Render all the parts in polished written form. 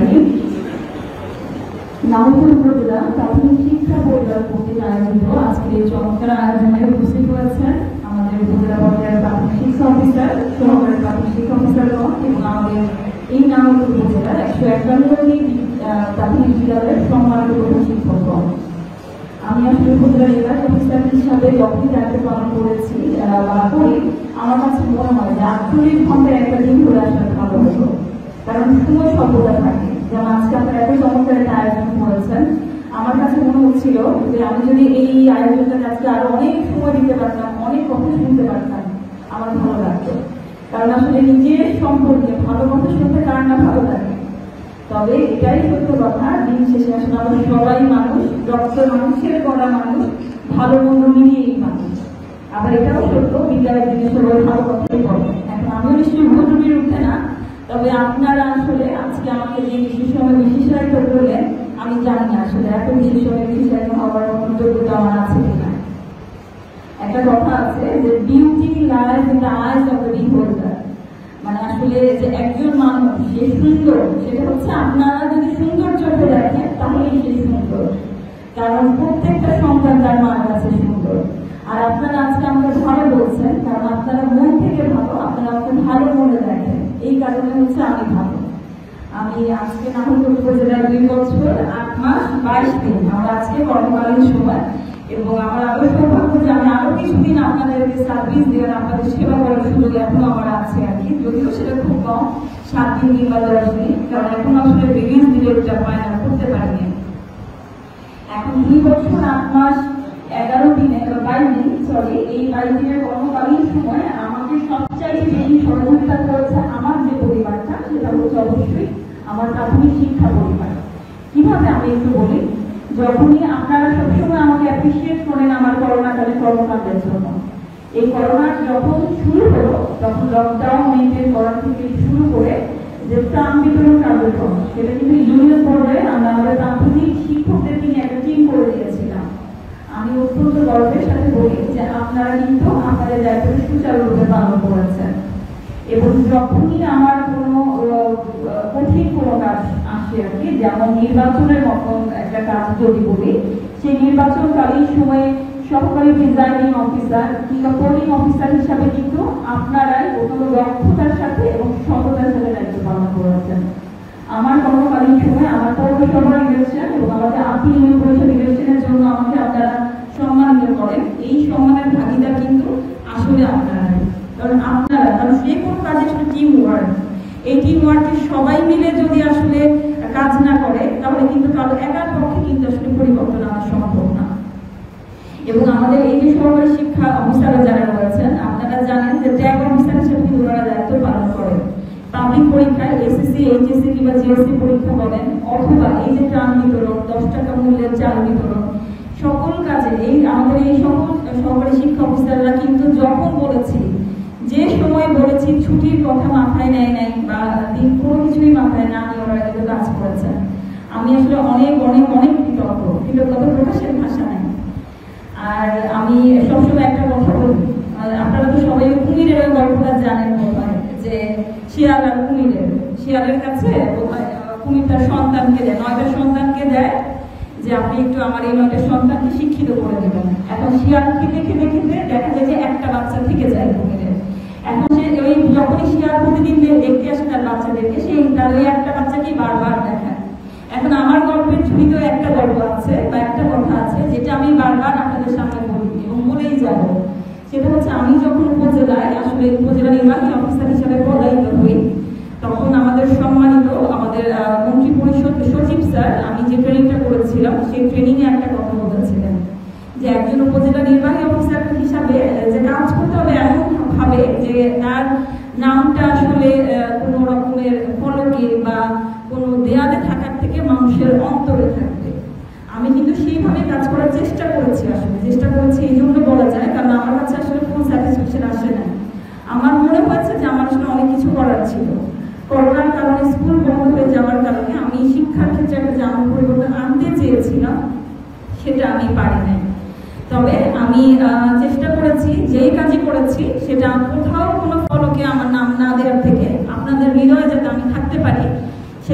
রহিম। নামপুর উপজেলা প্রাথমিক শিক্ষা পরিবার কর্তৃক আয়োজিত আজকে এই চমৎকার আয়োজনে উপস্থিত হয়েছেন আমাদের উপজেলা পর্যায়ের প্রাথমিক শিক্ষা অফিসার, সহকারী প্রাথমিক শিক্ষা অফিসারগণ এবং আমাদের এই নামপুর উপজেলার 151টি প্রাথমিক বিদ্যালয়ের সম্মানিত প্রধান শিক্ষকগণ। আমি আসলে উপজেলা নির্বাহী অফিসার হিসাবে যখনই দায়িত্ব পালন করেছি বা করি, আমার কাছে মনে হয় যে 48 ঘন্টায় একটা দিন ঘুরে আসলে ভালো হতো, কারণ সময় স্বল্পতা থাকে। যেমন আজকে আপনারা এত চমৎকার একটা আয়োজন করেছেন, আমার কাছে মনে হচ্ছিল যে আমি যদি এই আয়োজনটাকে আজকে আরো অনেক সময় দিতে পারতাম, অনেক কথা শুনতে পারতাম, আমার ভালো লাগতো। কারণ আসলে নিজের সম্পর্কে ভালো কথা শুনতে কার না ভালো লাগে। তবে এটাই সত্য কথা, দিন শেষে আসলে আমরা সবাই মানুষ, রক্ত মানুষের করা মানুষ, ভালো মন্দ মিলিয়েই মানুষ। আবার এটাও সত্য, বিদ্যালয়ের দিনে সবাই ভালো কথাই বলে। এখন আমিও নিশ্চয়ই ভদ্র বিরুদ্ধে না, তবে আপনারা আসলে আজকে আমাকে যে বিশেষ সময় বিশেষায়িত করলেন, আমি জানি না আসলে এত বিশেষ সময় বিশেষায়িত হওয়ার মতো যোগ্যতা আমার আছে কিনা। একটা কথা আছে যে beauty lies in the eyes of the beholder, মানে আসলে যে একজন মানুষ সে সুন্দর, সেটা হচ্ছে আপনারা যদি সুন্দর চোখে দেখেন তাহলেই সে সুন্দর, কারণ প্রত্যেকটা সন্তান তার মার কাছে সুন্দর। আর আপনারা আজকে আমাকে ভালো বলছেন কারণ আপনারা মন থেকে ভালো, আপনারা আমাকে ভালো মনে দেখেন, এই কারণে হচ্ছে আমি ভালো। আমি আজকে নাহরপুর উপজেলার 2 বছর 8 মাস 22 দিন আমার আজকে কর্মকালীন সময়, এবং আমার আরো সৌভাগ্য যে আমি আরো কিছুদিন আপনাদেরকে সার্ভিস দেওয়ার, আপনাদের সেবা করার সুযোগ এখনো আমার আছে আর কি, যদিও সেটা খুব কম, 7 দিন কিংবা 10 দিন, কারণ এখন আসলে রিলিজ দিলে ওটা পায় না, করতে পারিনি। এখন 2 বছর 8 মাস 11 দিনে 22 দিন, সরি, এই 22 দিনের কর্মকালীন সময় আমাকে সবচাইতে বেশি সহযোগিতা করেছে আমার যে পরিবারটা, সেটা হচ্ছে অবশ্যই আমার প্রাথমিক শিক্ষা পরিবার। কিভাবে আমি একটু বলি, যখনই আপনারা সবসময় আমাকে অ্যাপ্রিসিয়েট করেন আমার করোনাকালীন কর্মকাণ্ডের জন্য, এই করোনা যখন শুরু হলো তখন লকডাউন মেনটেন করা থেকে শুরু করে যে ত্রাণ বিতরণ কার্যক্রম, সেটা কিন্তু ইউনিয়ন পর্যায়ে আমরা আমাদের প্রাথমিক শিক্ষকদেরকে নিয়ে একটা টিম করে দিয়েছিলাম। আমি অত্যন্ত গর্বের সাথে বলি যে আপনারা কিন্তু আপনাদের দায়িত্বটা সুচারুরূপে পালন করেছেন, এবং যখনই আমার কোনো কঠিন কোনো কাজ আসে আর কি, যেমন নির্বাচনের মতন একটা কাজ যদি বলি, সেই নির্বাচনকালীন সময়ে সহকারী প্রিজাইডিং অফিসার কিংবা পোলিং অফিসার হিসাবে কিন্তু আপনারাই অত্যন্ত দক্ষতার সাথে এবং সততার সাথে দায়িত্ব পালন করেছেন। আমার কর্মকালীন সময় আমার পৌরসভার ইলেকশন এবং আমাদের আপিল ইউনিয়ন পরিষদ ইলেকশনের জন্য আমাকে আপনারা সম্মানিত করেন। এই সম্মানের ভাগিদার কিন্তু আসলে আপনারাই, কারণ যে কোনো কাজে আসলে টিম ওয়ার্ক, এই টিম ওয়ার্কে সবাই মিলে যদি আসলে কাজ না করে তাহলে কিন্তু কারো একার পক্ষে কিন্তু আসলে পরিবর্তন আনা সম্ভব না। এবং আমাদের এই যে সরকারি শিক্ষা অফিসাররা যারা রয়েছেন, আপনারা জানেন যে ট্যাগ অফিসার হিসেবে কিন্তু ওনারা দায়িত্ব পালন করেন। পাবলিক পরীক্ষায় এসএসসি, এইচএসসি কিংবা জিএসসি পরীক্ষা বলেন, অথবা এই যে ত্রাণ বিতরণ, 10 টাকা মূল্যের চাল বিতরণ, সকল কাজে এই আমাদের এই সকল সরকারি শিক্ষা অফিসাররা কিন্তু যখন বলেছি, যে সময় বলেছি, ছুটির কথা মাথায় নেয় নাই বা দিন কোনো কিছুই মাথায় না নিয়ে ওরা কিন্তু কাজ করেছেন। আমি আসলে অনেক অনেক অনেক কৃতজ্ঞতা প্রকাশের ভাষা নাই। আর আমি সবসময় একটা কথা বলি, আপনারা তো সবাই কুমিরের গল্পটা জানেন মনে হয়, যে শিয়াল আর শিয়ালের কাছে কুমির তার সন্তানকে দেয়, 9টা সন্তানকে দেয় যে আপনি একটু আমার এই 9টা সন্তানকে শিক্ষিত করে দেবেন। এখন শিয়ালকে দেখে দেখে দেখা যায় যে একটা বাচ্চা থেকে যায় কুমিরের। এখন সে ওই যখনই শিয়াল প্রতিদিন দেখতে আসে তার বাচ্চাদেরকে, সেই তার ওই একটা বাচ্চাকেই বারবার দেখায়। এখন আমার গল্পের ঝুড়িতেও একটা গল্প আছে বা একটা কথা আছে যেটা আমি বারবার আপনাদের সামনে বলি এবং বলেই যাব। সেটা হচ্ছে আমি যখন উপজেলায় আসলে উপজেলা নির্বাহী অফিসার হিসাবে পদায়িত হই, তখন আমাদের সম্মানিত আমাদের মন্ত্রী পরিষদ সচিব স্যার, আমি যে ট্রেনিংটা করেছিলাম সেই ট্রেনিং এ একটা কথা বলেছিলেন যে একজন উপজেলা নির্বাহী অফিসার হিসাবে যে কাজ করতে হবে এমন ভাবে যে তার নামটা আসলে কোনো রকমের ফলকে বা কোনো দেয়ালে থাকার থেকে মানুষের অন্তরে থাকবে। আমি কিন্তু সেইভাবে কাজ করার চেষ্টা করেছি, আসলে চেষ্টা করেছি এই জন্য বলা যায়, কারণ আমার কাছে আসলে ফুল স্যাটিসফ্যাকশন আসে না। আমার মনে হয়েছে যে আমার আসলে অনেক কিছু করার ছিল। করোনার কারণে স্কুল বন্ধ হয়ে যাওয়ার কারণে আমি শিক্ষার ক্ষেত্রে একটা যেমন পরিবর্তন আনতে চেয়েছিলাম সেটা আমি পারি নাই। তবে আমি চেষ্টা করেছি, যেই কাজই করেছি সেটা কোথাও কোনো ফলকে আমার নাম না দেওয়ার থেকে আপনাদের হৃদয়ে যাতে আমি থাকতে পারি সেটা আমি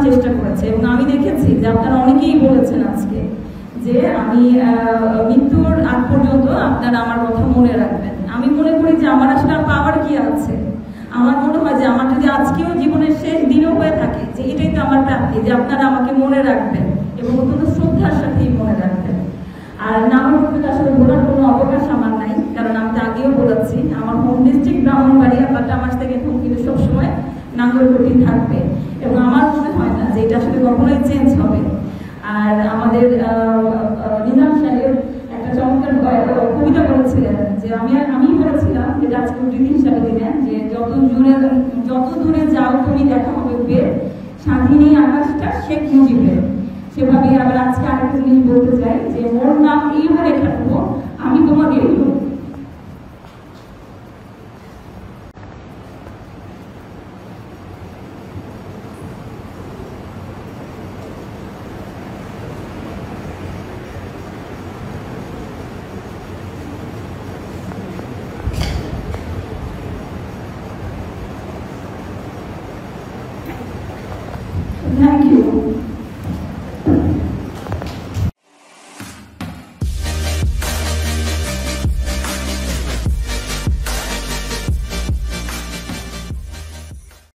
চেষ্টা করেছে এবং আমি দেখেছি যে আপনারা অনেকেই বলেছেন আজকে যে আমি মৃত্যুর আগ পর্যন্ত আপনারা আমার কথা মনে রাখবেন। আমি মনে করি যে আমার আসলে পাওয়ার কি আছে। আমার মনে হয় যে আমার যদি আজকেও জীবনের শেষ দিনও হয়ে থাকে যে এটাই তো আমার প্রাপ্তি, যে আপনারা আমাকে মনে রাখবেন এবং অত্যন্ত শ্রদ্ধার সাথেই মনে রাখবেন। আর নাগরিকদের আসলে বলার কোনো অবকাশ আমার নাই, কারণ আমি তো আগেও বলেছি আমার হোম ডিস্ট্রিক্ট ব্রাহ্মণবাড়িয়া, বাট আমার থেকে এখন কিন্তু সবসময় নাঙ্গলকোটি থাকবে এবং আমার মনে হয় না যে এটা আসলে কখনোই চেঞ্জ হবে। আর আমাদের নিজাম সাহেব একটা চমৎকার কবিতা বলেছিলেন যে আমি বলেছিলাম যে আজকে উদ্ধৃতি হিসাবে দিলেন যে যত দূরে যাও তুমি দেখা হবে বের, স্বাধীনী আকাশটা শেখ মুজিবের। সেভাবে আবার আজকে আরেকটা জিনিস বলতে চাই যে মোর নাম এইভাবে থাকবো, আমি তোমাদের Thank you.